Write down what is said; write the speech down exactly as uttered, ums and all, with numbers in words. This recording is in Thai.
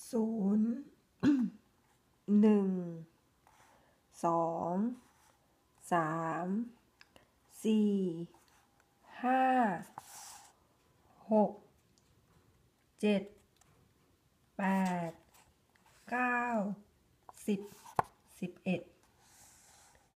ศูนย์หนึ่งสองสามสี่ห้าหกเจ็ดแปดเก้าสิบสิบเอ็ด